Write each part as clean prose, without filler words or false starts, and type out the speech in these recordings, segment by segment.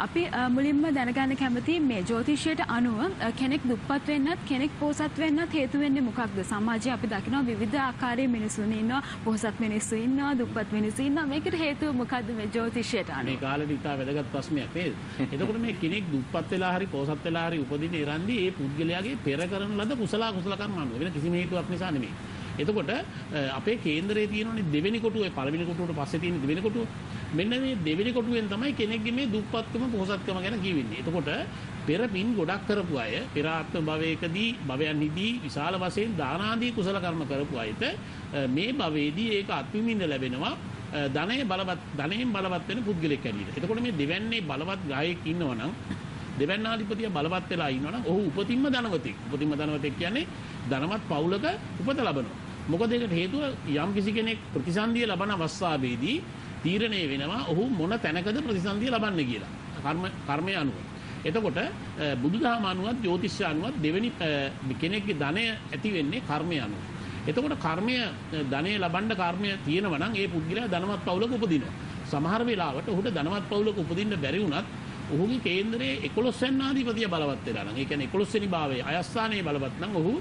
අපි මුලින්ම දැනගන්න කැමති මේ ජ්‍යොතිෂයට අනුව කෙනෙක් දුප්පත් වෙන්නත් කෙනෙක් පොහොසත් වෙන්නත් හේතු වෙන්නේ මොකක්ද? සමාජයේ අපි දකිනවා විවිධ ආකාරයේ මිනිසුන් ඉන්නවා, පොහොසත් මිනිස්සු ඉන්නවා, දුප්පත් මිනිස්සු ඉන්නවා. මේකට හේතුව මොකක්ද මේ ජ්‍යොතිෂයට අනුව? මේ කාලේ ඉතා වැදගත් ප්‍රශ්නයක් නේද? එතකොට මේ කෙනෙක් දුප්පත් වෙලා හරි පොහොසත් වෙලා හරි උපදින ඉරන්දී ඒ පුද්ගලයාගේ පෙර කරන ලද කුසල කර්ම අනුව වෙන කිසිම හේතුවක් නිසා නෙමෙයි. එතකොට අපේ කේන්දරයේ තියෙනනේ දෙවෙනි කොටුවේ පළවෙනි කොටුවට පස්සේ තියෙන දෙවෙනි කොටුව. මෙන්න මේ දෙවෙනි කොටුවෙන් තමයි කෙනෙක්ගේ මේ දුප්පත්කම පොහොසත්කම ගැන කියවෙන්නේ. එතකොට පෙර පින් ගොඩක් කරපු අය පෙර ආත්ම භවයකදී භවයන්හිදී විශාල වශයෙන් දාන ආදී කුසල කර්ම කරපු අයට මේ භවයේදී ඒක අත්විඳින්න ලැබෙනවා. ධනයෙන් බලවත් වෙන පුද්ගලෙක් ඇවිල්ලා. එතකොට මේ දෙවැන්නේ බලවත් ගායක ඉන්නවනම් දෙවැන්නාධිපතිය බලවත් වෙලා ඉන්නවනම් ඔහු උපතින්ම ධනවතෙක්. උපතින්ම ධනවතෙක් කියන්නේ ධනවත් පවුලක උපත ලබනවා. මොකද ඒකට හේතුව යම් කිසි කෙනෙක් ප්‍රතිසන්දිය ලබන අවස්ථාවේදී තීරණය වෙනවා ඔහු මොන තැනකද ප්‍රතිසන්දිය ලබන්නේ කියලා. කර්මය අනුව. එතකොට බුදුදහම අනුවත් ජ්‍යොතිෂය අනුවත් දෙවෙනි කෙනෙක්ගේ ධනය ඇති වෙන්නේ කර්මය අනුව. එතකොට කර්මය ධනය ලබන්න කර්මය තියෙනවා නම් ඒ පුද්ගලයා ධනවත් පවුලක උපදිනවා. සමහර වෙලාවට ඔහුට ධනවත් පවුලක උපදින්න බැරි වුණත් ඔහුගේ කේන්දරයේ 11 වෙනාධිපතිය බලවත් වෙලා නම් ඒ කියන්නේ 11 වෙනි භාවයේ අයස්ථානයේ බලවත් නම් ඔහු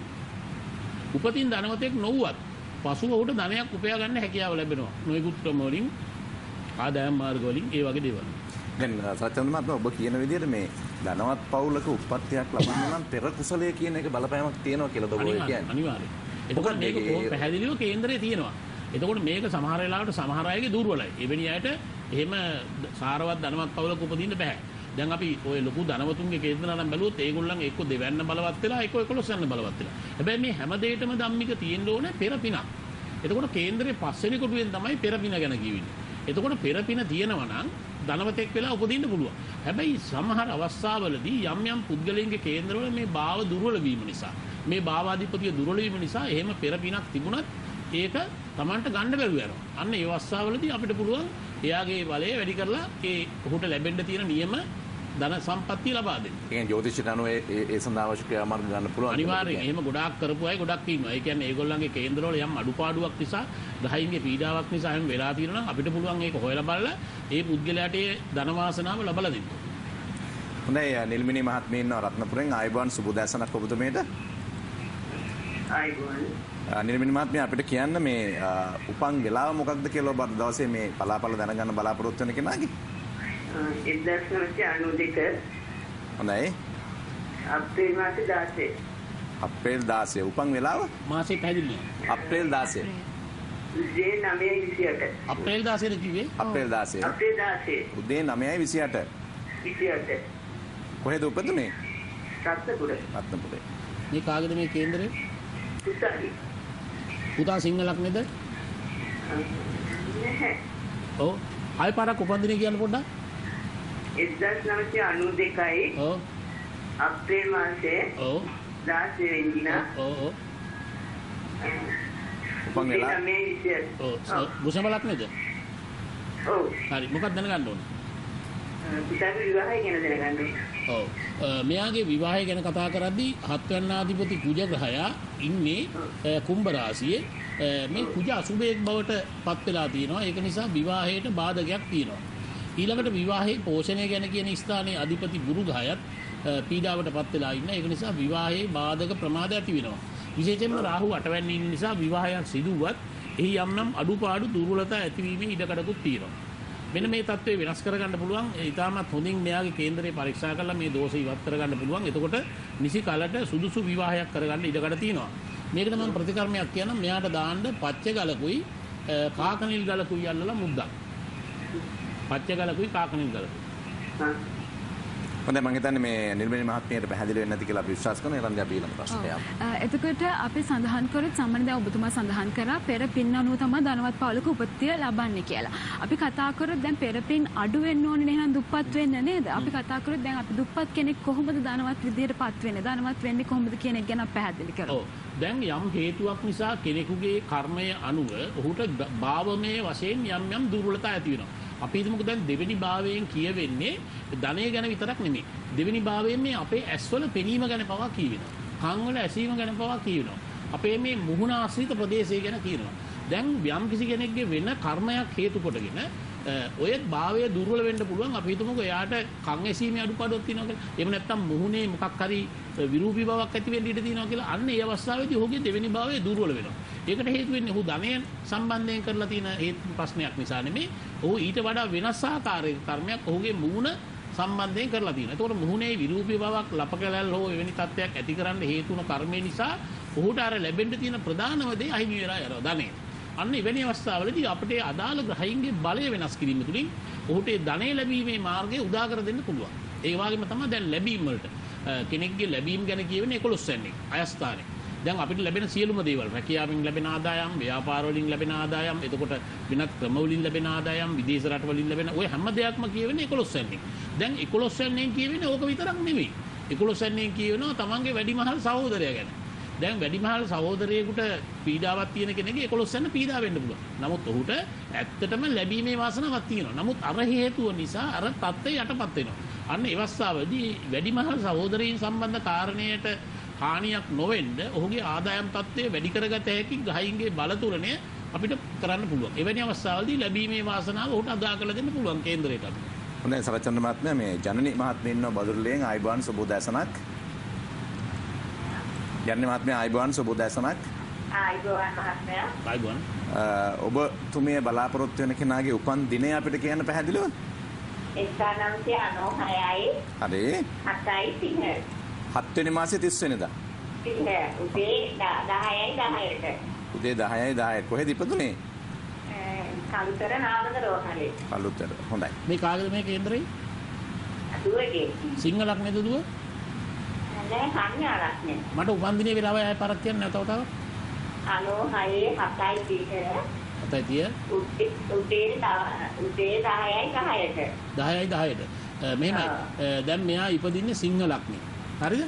උපතින් ධනවතෙක් නොවුවත් පසුව ඔහුට ධනයක් උපයා ගන්න හැකියාව ලැබෙනවා. නොයෙකුත් ක්‍රම වලින් ආදායම් මාර්ග වලින් ඒ වගේ දේවල්. දැන් සත්‍යන්ත මහත්මයා ඔබ කියන විදිහට මේ ධනවත් පවුලක උප්පත්තියක් ලබන්න නම් පෙර කුසලයේ කියන එක බලපෑමක් තියෙනවා කියලාද ඔබ කියන්නේ? අනිවාර්යයෙන්. එතකොට මේක පැහැදිලිව කේන්දරයේ තියෙනවා. එතකොට මේක සමහර වෙලාවට සමහර අයගේ දුර්වලයි. එවැනි අයට එහෙම සාරවත් ධනවත් පවුලක උපදින්න බෑ. දැන් අපි ඔය ලොකු ධනවතුන්ගේ කේන්දර නම් බැලුවොත් ඒගොල්ලන් එක්ක දෙවැන්න බලවත් වෙලා එක්ක 11 යන්න බලවත් වෙලා. හැබැයි මේ හැම දෙයකම ධම්මික තියෙන්න ඕනේ පෙර පිනක්. එතකොට කේන්දරේ පස්වෙනි කොටුවෙන් තමයි පෙර පින ගැන කියවෙන්නේ. එතකොට පෙර පින තියෙනවා නම් ධනවතෙක් වෙලා උපදින්න පුළුවන්. හැබැයි සමහර අවස්ථාවලදී යම් යම් පුද්ගලයන්ගේ කේන්දරවල මේ භාව දුර්වල වීම නිසා මේ භාවාධිපතිය දුර්වල වීම නිසා එහෙම පෙර පිනක් තිබුණත් ඒක Tamanට ගන්න බැරුව යනවා. අන්න ඒ අවස්ථාවලදී අපිට පුළුවන් එයාගේ බලය වැඩි කරලා ඒ ඔහුට ලැබෙන්න තියෙන නියම ධන සම්පත්තිය ලබා දෙන්න. ඒ කියන්නේ ජ්‍යොතිෂයට අනුව ඒ සඳහා අවශ්‍ය ක්‍රියාමාර්ග ගන්න පුළුවන්. අනිවාර්යයෙන්. එහෙම ගොඩාක් කරපු අය ගොඩක් ඉන්නවා. ඒ කියන්නේ ඒගොල්ලන්ගේ කේන්දරවල යම් අඩුපාඩුවක් නිසා, ගහින්ගේ පීඩාවක් නිසා එහෙම වෙලා තියෙනවා නම් අපිට පුළුවන් ඒක හොයලා බලලා ඒ පුද්ගලයාට ඒ ධන වාසනාව ලබා දෙන්න. හොඳයි නිල්මිනී මහත්මිය ඉන්නවා රත්නපුරෙන්. ආයුබෝවන් සුබ දැසනක් ඔබතුමීට. ආයුබෝවන්. නිර්මිනී මහත්මිය අපිට කියන්න මේ උපන් වෙලාව මොකක්ද කියලා ඔබ දවසේ මේ බලාපොරොත්තු දැනගන්න බලාපොරොත්තු වෙන කෙනාගේ 1992 හොඳයි අප්‍රේල් මාසේ 16 අප්‍රේල් 16 උපන් වෙලාව මාසේ පැහැදිලි අප්‍රේල් 16 උදේ 9:28 අප්‍රේල් 16 කිව්වේ අප්‍රේල් 16 උදේ 9:28 කොහෙද උපදුනේ? රත්නපුරේ. මේ කාගේද මේ කේන්දරේ? පුතා සිංහලක් නේද? නැහැ. ඔව්. ආයෙ පාරක් උපන්දිනේ කියන්න පොඩ්ඩක්. 1992යි. ඔව්. අප්‍රේල් මාසේ. ඔව්. 16 වෙනිදා. ඔව්. උපන් වෙලා. ඔව්. බුසමලක් නේද? ඔව්. හරි. මොකක්ද දැනගන්න ඕනේ? පුතාගේ විවාහය ගැන දැනගන්න ඕනේ. ඔව්. මෙයාගේ විවාහය ගැන කතා කරද්දී හත්වැන්නාධිපති කුජ ග්‍රහයා ඉන්නේ කුම්භ රාශියේ. මේ කුජ අසුභයක් බවට පත් වෙලා තියෙනවා. ඒක නිසා විවාහයට බාධකයක් තියෙනවා. ඊළඟට විවාහයේ පෝෂණය ගැන කියන ස්ථානයේ අධිපති ගුරු ග්‍රහයත් පීඩාවට පත් වෙලා ඉන්න. ඒක නිසා විවාහයේ බාධක ප්‍රමාද ඇති වෙනවා. විශේෂයෙන්ම රාහු අටවැන්නේ ඉන්න නිසා විවාහයක් සිදුවත් එහි යම්නම් අඩුපාඩු දුර්වලතා ඇතිවීමේ ඉඩකඩකුත් තියෙනවා. මෙන්න මේ தત્ත්වය වෙනස් කරගන්න පුළුවන්. ඊටමත් හොඳින් මෙයාගේ කේන්දරේ පරීක්ෂා කරලා මේ දෝෂ ඉවත් කරගන්න පුළුවන්. එතකොට නිසි කලට සුදුසු විවාහයක් කරගන්න ඉඩකඩ තියෙනවා. මේකට මම ප්‍රතිකර්මයක් කියනවා. මෙයාට දාන්න පච්ච ගලකුයි කාකනිල් ගලකුයි අල්ලලා මුද්දක්. පච්ච ගලකුයි කාකනිල් ගලකුයි. හොඳයි මම හිතන්නේ මේ නිර්මලී මහත්මියට පැහැදිලි වෙන්නේ නැති කියලා අපි විශ්වාස කරනවා. ඒකන්ද අපි ඊළඟ ප්‍රශ්නට යමු. එතකොට අපි සඳහන් කරොත් සම්මත දැන් ඔබතුමා සඳහන් කරා පෙර පින් අනුව තමයි ධනවත් පවුලක උපත්තිය ලබන්නේ කියලා. අපි කතා කරොත් දැන් පෙර පින් අඩු වෙන්න ඕනේ නේද දුප්පත් වෙන්න නේද? අපි කතා කරොත් දැන් අපි දුප්පත් කෙනෙක් කොහොමද ධනවත් විදියටපත් වෙන්නේ? ධනවත් වෙන්නේ කොහොමද කියන එක ගැන පැහැදිලි කරමු. ඔව්. දැන් යම් හේතුවක් නිසා කෙනෙකුගේ කර්මය අනුව ඔහුට භාවමය වශයෙන් යම් දුර්වලතා ඇති වෙනවා. අපි හිතමුකෝ දැන් දෙවෙනි භාවයෙන් කියවෙන්නේ ධනය ගැන විතරක් නෙමෙයි. දෙවෙනි භාවයෙන් මේ අපේ ඇස්වල පෙනීම ගැන පවා කියවෙනවා. කන් වල ඇසීම ගැන පවා කියවෙනවා. අපේ මේ මුහුණ ආශ්‍රිත ප්‍රදේශය ගැන කියනවා. දැන් යම් කිසි කෙනෙක්ගේ වෙන කර්මයක් හේතු කොටගෙන ඔයත් භාවය දුර්වල වෙන්න පුළුවන්. අපි හිතමුකෝ එයාට කන් ඇසීමේ අඩුපාඩුවක් තියෙනවා කියලා. එහෙම නැත්නම් මුහුණේ මොකක් හරි විරූපී බවක් ඇති වෙන්න ඉඩ තියෙනවා කියලා. අන්න ඒ අවස්ථාවේදී ඔහුගේ දෙවෙනි භාවය දුර්වල වෙනවා. ඒකට හේතු වෙන්නේ ඔහු ධනය සම්බන්ධයෙන් කරලා තියෙන හේතු ප්‍රශ්නයක් නිසා නෙමෙයි. ඔහු ඊට වඩා වෙනස් ආකාරයක කර්මයක් ඔහුගේ මුහුණ සම්බන්ධයෙන් කරලා තියෙනවා. ඒතකොට මුහුණේ විරූපී බවක් ලපකැලල් හෝ එවැනි තත්ත්වයක් ඇති කරන්න හේතු වුණ කර්මය නිසා ඔහුට අර ලැබෙන්න තියෙන ප්‍රධානම දේ අහිමි වෙලා යනවා ධනය. අන්න එවැනි අවස්ථාවලදී අපිට අදාළ ග්‍රහයින්ගේ බලය වෙනස් කිරීම තුළින් ඔහුට ධනය ලැබීමේ මාර්ගය උදා කර දෙන්න පුළුවන්. ඒ වගේම තමයි දැන් ලැබීම් වලට කෙනෙක්ගේ ලැබීම් ගැන කියවෙන්නේ 11 වෙනි අයස්ථානේ. දැන් අපිට ලැබෙන සියලුම දේවල් රැකියාවෙන් ලැබෙන ආදායම්, ව්‍යාපාර වලින් ලැබෙන ආදායම්, එතකොට වෙනත් ක්‍රම වලින් ලැබෙන ආදායම්, විදේශ රට වලින් ලැබෙන ඔය හැම දෙයක්ම කියවෙන්නේ 11 වෙනි. දැන් 11 වෙනින් කියවෙන්නේ ඕක විතරක් නෙවෙයි. 11 වෙනින් කියවෙනවා තමන්ගේ වැඩිමහල් සහෝදරයා ගැන. දැන් වැඩිමහල් සහෝදරයෙකුට පීඩාවක් තියෙන කෙනෙක්ගේ 11 වෙනි පීඩා වෙන්න පුළුවන්. නමුත් ඔහුට ඇත්තටම ලැබීමේ වාසනාවක් තියෙනවා. නමුත් අර හේතුව නිසා අර තත්ත්වය යටපත් වෙනවා. අන්න ඒ අවස්ථාවේදී වැඩිමහල් සහෝදරයින් සම්බන්ධ කාරණයට හානියක් නොවෙන්න ඔහුගේ ආදායම් තත්ත්වය වැඩි කරගත හැකි ග්‍රහයින්ගේ බලතුරණය අපිට කරන්න පුළුවන්. එවැනි අවස්ථාවලදී ලැබීමේ වාසනාව ඔහුට අදා කරලා දෙන්න පුළුවන් කේන්දරයට අපිට. හොඳයි සරච්චන්ද්‍ර මහත්මයා මේ ජනනි මහත්මිය ඉන්නවා බදුල්ලෙන් ආයිබෝන් සුබෝදෑසනක්. ජනනි මහත්මයා ආයිබෝන් සුබෝදෑසනක්. ආයිබෝන් මහත්මයා. ආයිබෝන්. ඔබතුමිය බලාපොරොත්තු වෙන කෙනාගේ උපන් දිනය අපිට කියන්න පැහැදිලිව? 1996යි. හරි. 7යි 30. 7 වෙනි මාසේ 30 වෙනිදා. 30 උදේ 10යි 10ට. උදේ 10යි 10 කොහෙද ඉපදුනේ? කලුතර නාමද රෝහලේ. කලුතර. හොඳයි. මේ කාගේද මේ කේන්දරේ? දුවගේ. සිංහලක් නේද දුව? නෑ කන්‍යාවක් නේ. මට උපන් දිනේ වෙලාව ආයෙ පාරක් කියන්න නැතව තව. 96 7යි 30. අතයි 30. උදේ 10යි 10ට. 10යි 10ට. මෙහෙමයි. දැන් මෙයා ඉපදින්නේ සිංහ ලග්නේ. හරිද?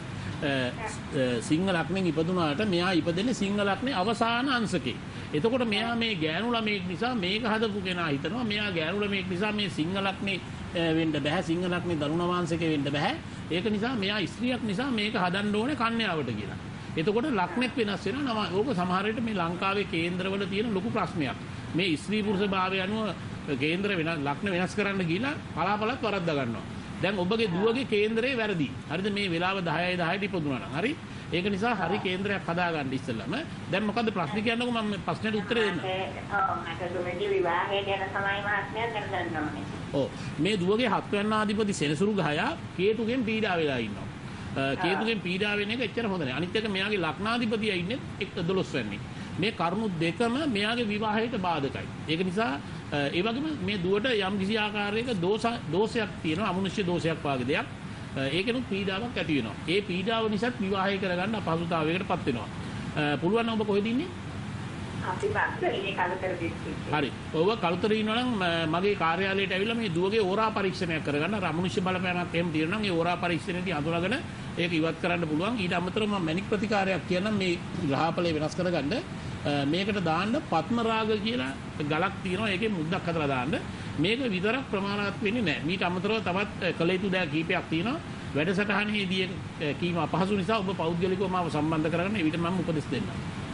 සිංහ ලග්නෙන් ඉපදුනාට මෙයා ඉපදෙන්නේ සිංහ ලග්නේ අවසාන අංශකේ. එතකොට මෙයා මේ ගෑනු ළමයෙක් නිසා මේක හදපු කෙනා හිතනවා මෙයා ගෑනු ළමයෙක් නිසා මේ සිංහ ලග්නේ වෙන්න බෑ. සිංහ ලග්නේ දරුණ වංශකේ වෙන්න බෑ. ඒක නිසා මෙයා ස්ත්‍රියක් නිසා මේක හදන්න ඕනේ කන්‍යාවට කියලා. එතකොට ලග්නෙත් වෙනස් වෙනවා. ඕක සමහර විට මේ ලංකාවේ කේන්දරවල තියෙන ලොකු ප්‍රශ්නයක්. මේ ස්ත්‍රී පුරුෂ භාවය අනුව කේන්දර ලග්න වෙනස් කරන්න ගිහිලා පලාපලත් වරද්දා ගන්නවා. දැන් ඔබගේ දුවගේ කේන්දරේ වැරදි. හරිද? මේ වෙලාව 10යි 10ට ඉපදුනා නම්. හරි? ඒක නිසා හරි කේන්දරයක් හදාගන්න ඉස්සෙල්ලාම. දැන් මොකද්ද ප්‍රශ්නේ කියන්නකෝ මම ප්‍රශ්නෙට උත්තරේ දෙන්න. මට දුවගේ විවාහය ගැන තමයි මහත්මයා දැනගන්න ඕනේ. ඔව්. මේ දුවගේ 7 වෙනි ආධිපති සෙනසුරු ගහයා කේතුගෙන් පීඩා වෙලා ඉන්නවා. කේතුගෙන් පීඩා වෙන එක එච්චර හොඳ නැහැ. අනිත් එක මෙයාගේ ලග්නාධිපතියා ඉන්නේ 12 වෙනි. මේ කරුණු දෙකම මෙයාගේ විවාහයට බාධකයි. ඒක නිසා ඒ වගේම මේ දුවට යම් කිසි ආකාරයක දෝෂයක් තියෙනවා, අමනුෂ්‍ය දෝෂයක් වගේ දෙයක්. ඒකෙනුත් පීඩාවක් ඇති වෙනවා. ඒ පීඩාව නිසාත් විවාහය කරගන්න අපහසුතාවයකටපත් වෙනවා. පුළුවන් නම් ඔබ කොහෙද ඉන්නේ? අපි බක්සලේ කලුතර දිස්ත්‍රික්කේ. හරි. ඔබ කලුතරේ ඉන්නවා නම් මගේ කාර්යාලයට ඇවිල්ලා මේ දුවගේ ඕරා පරීක්ෂණයක් කරගන්න. අමනුෂ්‍ය බලපෑමක් එහෙම තියෙනවා නම් ඒ ඕරා පරීක්ෂණයේදී අඳුරගෙන ඒක ඉවත් කරන්න පුළුවන්. ඊට අමතරව මම මැනික් ප්‍රතිකාරයක් කියන්නම් මේ ග්‍රහඵලය වෙනස් කරගන්න. මේකට දාන්න පත්ම රාග කියලා ගලක් තියෙනවා. ඒකේ මුද්දක් හදලා දාන්න. මේක විතරක් ප්‍රමාණවත් වෙන්නේ නැහැ. මීට අමතරව තවත් කළ යුතු දෑ කීපයක් තියෙනවා. වැඩසටහනේදී කීම අපහසු නිසා ඔබ පෞද්ගලිකව මාව සම්බන්ධ කරගන්න. ඒ විදිහට මම උපදෙස් දෙන්නම්.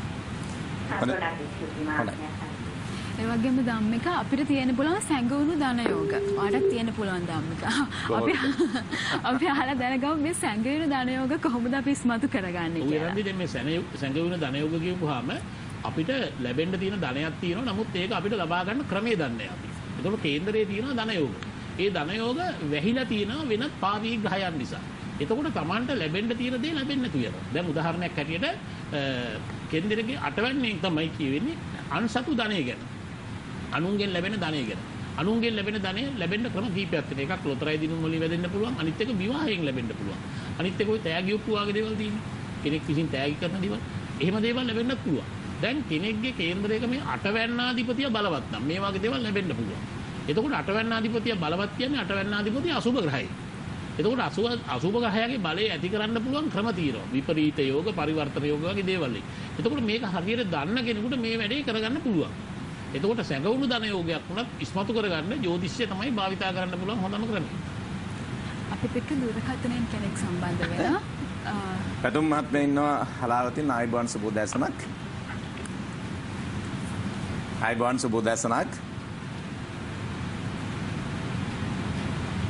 ඒ වගේම ධම්මික අපිට තියෙන පුළුවන් සැඟවුණු ධනයෝග. ඔයාලට තියෙන පුළුවන් ධම්මික. අපි අහලා දැනගමු මේ සැඟවුණු ධනයෝග කොහොමද අපි ඉස්මතු කරගන්නේ කියලා. ඔය මේ සැඟවුණු ධනයෝග කියපුවාම අපිට ලැබෙන්න තියෙන ධනයක් තියෙනවා. නමුත් ඒක අපිට ලබා ගන්න ක්‍රමය දන්නේ නැහැ අපි. ඒතකොට කේන්දරයේ තියෙන ධනයෝග. ඒ ධනයෝග වැහිලා තියෙනවා වෙනත් පාවී ග්‍රහයන් නිසා. එතකොට Tamanට ලැබෙන්න තියෙන දේ ලැබෙන්නේ නැතු වෙනවා. දැන් උදාහරණයක් හැටියට කේන්දරයේ 8 වෙනි තමයි කියවෙන්නේ අන්සතු ධනය ගැන. අනුන්ගෙන් ලැබෙන ධනය ගැන. අනුන්ගෙන් ලැබෙන ධනය ලැබෙන්න ක්‍රම කීපයක් තියෙනවා. එකක් ලොතරැයි දිනුම් වලින් වැදෙන්න පුළුවන්. අනිත් එක විවාහයෙන් ලැබෙන්න පුළුවන්. අනිත් එක ඔය තෑගි ඔප්පු වගේ දේවල් තියෙනවා. කෙනෙක් විසින් තෑගි කරන දේවල්. එහෙම දේවල් ලැබෙන්නත් පුළුවන්. දැන් කෙනෙක්ගේ කේන්දරයක මේ 8 වැන්නාධිපතිය බලවත් නම් මේ වගේ දේවල් ලැබෙන්න පුළුවන්. එතකොට 8 වැන්නාධිපතිය බලවත් කියන්නේ 8 වැන්නාධිපතිය අසුබ ග්‍රහයි. එතකොට අසුබ ග්‍රහයාගේ බලය ඇති කරන්න පුළුවන් ක්‍රම තියෙනවා. විපරීත යෝග, පරිවර්තන යෝග වගේ දේවල්. එතකොට මේක හරියට දන්න කෙනෙකුට මේ වැඩේ කරගන්න පුළුවන්. එතකොට සැඟවුණු ධන යෝගයක් වුණත් ඉස්මතු කරගන්න ජ්‍යොතිෂය තමයි භාවිතා කරන්න පුළුවන් හොඳම ක්‍රමය. අපිට එක්ක දුරකථනයෙන් කෙනෙක් සම්බන්ධ වෙනවා. පැතුම් මහත්මයා ඉන්නවා හලාවතින් ආයිබෝන් සුබෝදෑසනක්. ආයිබෝන් සුබෝදෑසනක්.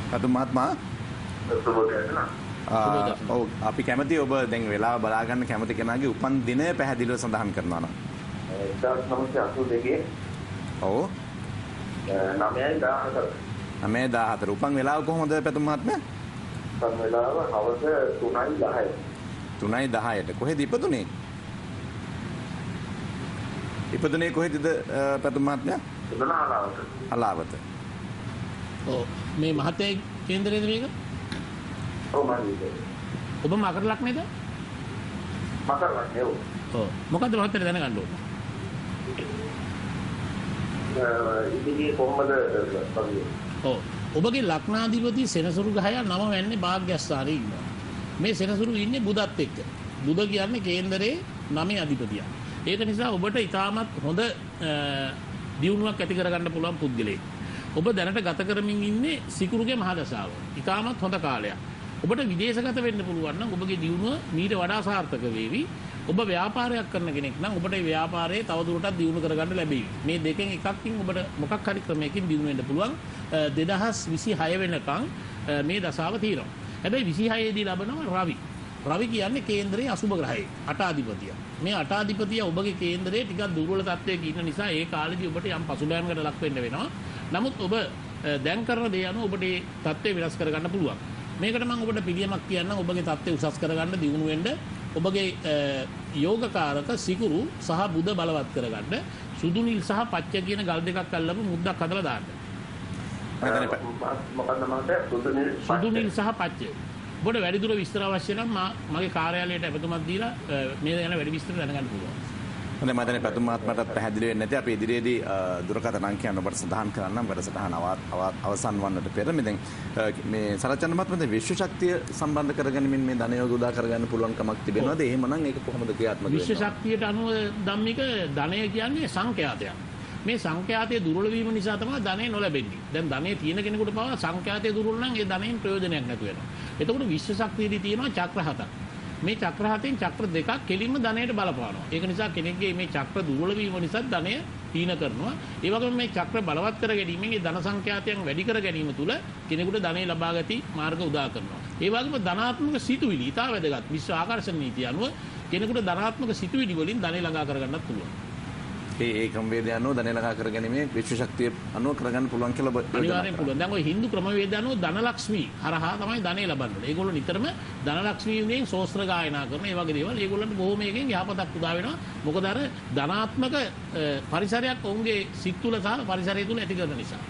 පැතුම් මහත්මයා ඔව් අපි කැමති ඔබ දැන් වෙලාව බලා ගන්න කැමති කෙනාගේ උපන් දිනය පැහැදිලිව සඳහන් කරනවා නම් 1982 ඔව් 9:14 9:14 උපන් වෙලාව කොහොමද පැතුම් මහත්මයා? උපන් වෙලාව හවස 3:10 3:10ට කොහෙද ඉපදුනේ? ඉපදුනේ කොහෙද පැතුම් මහත්මයා? හලාවත. ඔව් මේ මහත්තයා කේන්දරේද මේක? ඔව් මම ඔබ මකර ලග්නේද? මකර ලග්නේ ඔව්. ඔව් මොකද්ද මහත්තයා දැනගන්න ඕන? ඉතින් කොහොමද ඔව් ඔබගේ ලග්නාධිපති සෙනසුරු ගහයා නම වෙන්නේ භාග්‍යස්ථානයේ ඉන්නවා. මේ සෙනසුරු ඉන්නේ බුදත් එක්ක. බුද කියන්නේ කේන්දරේ 9 අධිපතියක්. ඒක නිසා ඔබට ඉතාමත් හොඳ දියුණුවක් ඇති කරගන්න පුළුවන් පුද්ගලයෙක්. ඔබ දැනට ගත කරමින් ඉන්නේ සිකුරුගේ මහදශාව. ඉතාමත් හොඳ කාලයක්. ඔබට විදේශගත වෙන්න පුළුවන් නම් ඔබගේ දියුණුව මීට වඩා සාර්ථක වේවි. ඔබ ව්‍යාපාරයක් කරන කෙනෙක් නම් ඔබට මේ ව්‍යාපාරයේ තවදුරටත් දියුණු කරගන්න ලැබෙවි. මේ දෙකෙන් එකකින් ඔබට මොකක් හරි ක්‍රමයකින් දියුණු වෙන්න පුළුවන්. 2026 වෙනකන් මේ දශාව තියෙනවා. හැබැයි 26 දී ලබනවා රවි. රවි කියන්නේ කේන්දරයේ අසුබ ග්‍රහයෙක්. අටාධිපතිය. මේ අටාධිපතිය ඔබගේ කේන්දරයේ ටිකක් දුර්වල තත්ත්වයක ඉන්න නිසා ඒ කාලෙදී ඔබට යම් පසුබෑමකට ලක් වෙන්න වෙනවා. නමුත් ඔබ දැන් කරන දේ අනුව ඔබට මේ තත්ත්වය වෙනස් කරගන්න පුළුවන්. මේකට මම ඔබට පිළියමක් කියන්නම්. ඔබගේ තත්ත්වය උසස් කරගන්න දියුණු වෙන්න ඔබගේ යෝගකාරක සිකුරු සහ බුද බලවත් කරගන්න සුදු නිල් සහ පච්ච කියන ගල් දෙකක් අල්ලපු මුද්දක් හදලා දාන්න. මොකක්ද මහත්තයා සුදු නිල් සහ පච්ච. ඔබට වැඩිදුර විස්තර අවශ්‍ය නම් මගේ කාර්යාලයට අපතුමත් දීලා මේ ගැන වැඩි විස්තර දැනගන්න පුළුවන්. හොඳයි මම දැන් පැතුම් මහත්මයාටත් පැහැදිලි වෙන්නේ නැති අපි ඉදිරියේදී දුරකථන අංකයන් ඔබට සඳහන් කරන්නම් වැඩසටහන අවසන් වන්නට පෙර මේ සරච්චන්ද්‍ර මහත්මයා දැන් විශ්ව ශක්තිය සම්බන්ධ කරගැනීමෙන් මේ ධනය උදා කරගන්න පුළුවන් කමක් තිබෙනවද? එහෙමනම් ඒක කොහොමද ක්‍රියාත්මක වෙන්නේ? විශ්ව ශක්තියට අනුව ධම්මික ධනය කියන්නේ සංඛ්‍යාතයක්. මේ සංඛ්‍යාතයේ දුර්වල වීම නිසා තමයි ධනෙ නොලැබෙන්නේ. දැන් ධනෙ තියෙන කෙනෙකුට පවා සංඛ්‍යාතයේ දුර්වල නම් ඒ ධනෙන් ප්‍රයෝජනයක් නැතු වෙනවා. එතකොට විශ්ව ශක්තියේදී තියෙනවා චක්‍ර හතක්. මේ චක්‍ර හතෙන් චක්‍ර දෙකක් කෙලින්ම ධනයට බලපානවා. ඒක නිසා කෙනෙක්ගේ මේ චක්‍ර දුර්වල වීම නිසා ධනය හීන කරනවා. ඒ වගේම මේ චක්‍ර බලවත් කර ගැනීමෙන් ඒ ධන සංඛ්‍යාතයන් වැඩි කර ගැනීම තුළ කෙනෙකුට ධනෙ ලබා ගති මාර්ග උදා කරනවා. ඒ වගේම ධනාත්මක සිතුවිලි ඉතා වැදගත්. විශ්ව ආකර්ෂණ නීතිය අනුව කෙනෙකුට ධනාත්මක සිතුවිලි වලින් ධනෙ ළඟා කරගන්නත් පුළුවන්. ඒ ක්‍රමවේදය අනුව ධනය ළඟා කර ගැනීමේ විශ්ව ශක්තිය අනුව කරගන්න පුළුවන් කියලා අනිවාර්යෙන් පුළුවන්. දැන් ওই Hindu ක්‍රමවේදය අනුව ධනලක්ෂ්මී හරහා තමයි ධනෙ ලබන්නේ. ඒගොල්ලෝ නිතරම ධනලක්ෂ්මීයෙන් ශෝස්ත්‍ර ගායනා කරන ඒ වගේ දේවල් ඒගොල්ලන්ට බොහොම එකෙන් යහපතක් උදා වෙනවා. මොකද අර ධනාත්මක පරිසරයක් ඔවුන්ගේ සිත් තුළ සහ පරිසරය තුළ ඇති කරන නිසා.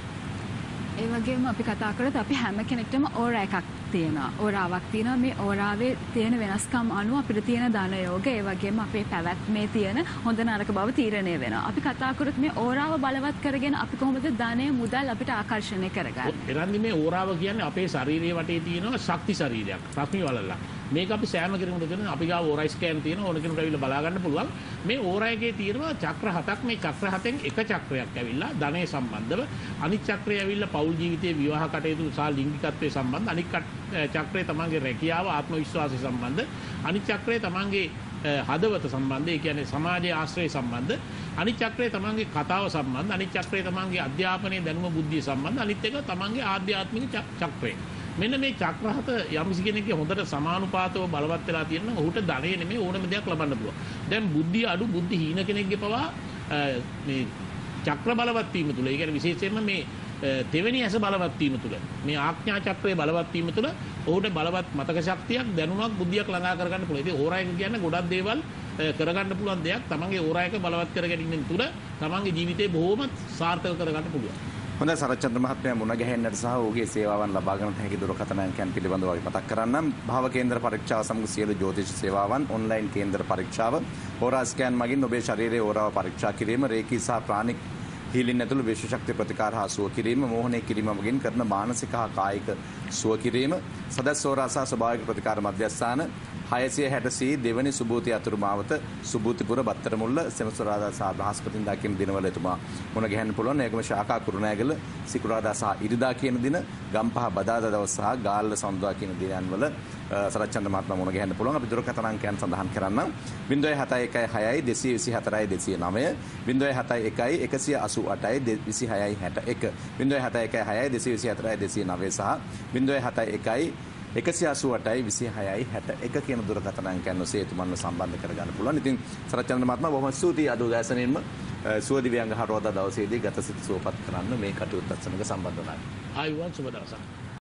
ඒ වගේම අපි කතා කරත් අපි හැම කෙනෙක්ටම ඕරා එකක් තියෙනවා. ඕරාවක් තියෙනවා. මේ ඕරාවේ තියෙන වෙනස්කම් අනුව අපිට තියෙන ධන යෝග ඒ වගේම අපේ පැවැත්මේ තියෙන හොඳ නරක බව තීරණය වෙනවා. අපි කතා කරත් මේ ඕරාව බලවත් කරගෙන අපි කොහොමද ධනය මුදල් අපිට ආකර්ෂණය කරගන්නේ? එරන්දි මේ ඕරාව කියන්නේ අපේ ශරීරයේ වටේ තියෙන ශක්ති ශරීරයක්. රශ්මි වලල්ලක්. මේක අපි සෑම කෙනෙකුට කරන අපි ගාව ඕරා ස්කෑන් තියෙන ඕන කෙනෙකුට ඇවිල්ලා බලා ගන්න පුළුවන්. මේ ඕරා එකේ තියෙනවා චක්‍ර හතක්. මේ චක්‍ර හතෙන් එක චක්‍රයක් ඇවිල්ලා ධනය සම්බන්ධව අනිත් චක්‍රය ඇවිල්ලා පෞල් ජීවිතයේ විවාහ කටයුතු සහ ලිංගිකත්වයේ සම්බන්ධ අනිත් චක්‍රය තමන්ගේ රැකියාව ආත්ම විශ්වාසය සම්බන්ධ අනිත් චක්‍රය තමන්ගේ හදවත සම්බන්ධ ඒ කියන්නේ සමාජයේ ආශ්‍රය සම්බන්ධ අනිත් චක්‍රය තමන්ගේ කතාව සම්බන්ධ අනිත් චක්‍රය තමන්ගේ අධ්‍යාපනයේ දැනුම බුද්ධිය සම්බන්ධ අනිත් එක තමන්ගේ ආධ්‍යාත්මික චක්‍රය. මෙන්න මේ චක්‍ර හත යම්කිසි කෙනෙක්ගේ හොඳට සමානුපාතව බලවත් වෙලා තියෙනවා ඔහුට ධනෙ නෙමෙයි ඕනම දෙයක් ලබන්න පුළුවන්. දැන් බුද්ධිය අඩු බුද්ධි හීන කෙනෙක්ගේ පවා මේ චක්‍ර බලවත් වීම තුළ ඒ කියන්නේ විශේෂයෙන්ම මේ දෙවෙනි ඇස බලවත් වීම තුළ මේ ආඥා චක්‍රයේ බලවත් වීම තුළ ඔහුට බලවත් මතක ශක්තියක් දැනුමක් බුද්ධියක් ළඟා කරගන්න පුළුවන්. ඉතින් ඕරා එක කියන්නේ ගොඩක් දේවල් කරගන්න පුළුවන් දෙයක්. තමන්ගේ ඕරා එක බලවත් කරගැනීමෙන් තුළ තමන්ගේ ජීවිතේ බොහොම සාර්ථක කරගන්න පුළුවන්. හොඳයි සරච්චන්ද්‍ර මහත්මයා මුණ ගැහෙන්නට සහ ඔහුගේ සේවාවන් ලබා ගන්නට හැකි දුරකථන අංකයන් පිළිබඳව අපි මතක් කරන්නම්. භාව කේන්ද්‍ර පරීක්ෂාව සමග සියලු ජ්‍යොතිෂ සේවාවන් ඔන්ලයින් කේන්ද්‍ර පරීක්ෂාව ඕරා ස්කෑන් මගින් ඔබේ ශරීරයේ ඕරාව පරීක්ෂා කිරීම රේකී සහ ප්‍රාණික හීලින් ඇතුළු විශ්ව ශක්ති ප්‍රතිකාර හා සුව කිරීම මෝහනය කිරීම මගින් කරන මානසික හා කායික සුව කිරීම සදස් ඕරා සහ ස්වභාවික ප්‍රතිකාර මධ්‍යස්ථාන 660 දෙවනි සුභූති අතුරු මාවත සුභූතිපුර බත්තරමුල්ල සෙනසුරාදා සහ බ්‍රහස්පතින්දා කියන දිනවල එතුමා මුණ ගැහෙන්න පුළුවන්. ඒකම ශාඛා කුරුණෑගල සිකුරාදා සහ ඉරිදා කියන දින, ගම්පහ බදාදා දවස් සහ ගාල්ල සඳුදා කියන දිනවල සරච්චන්ද්‍ර මහත්මයා මුණ ගැහෙන්න පුළුවන්. අපි දුරකථන අංකයන් සඳහන් කරන්නම්. 071 6 224 209 071 188 2661 071 6 224 209 සහ 071 188යි 26යි 61 කියන දුරකථන අංකයන් ඔස්සේ එතුමන්ව සම්බන්ධ කරගන්න පුළුවන්. ඉතින් සරච්චන්ද්‍ර මහත්මයා බොහොම ස්තුතියි අද උදෑසනින්ම සුවදිව්‍යංග හරවදා දවසේදී ගතසිත සුවපත් කරන්න මේ කටයුත්තත් සමග සම්බන්ධ වුණා. ආයුවන් සුබ දවසක්.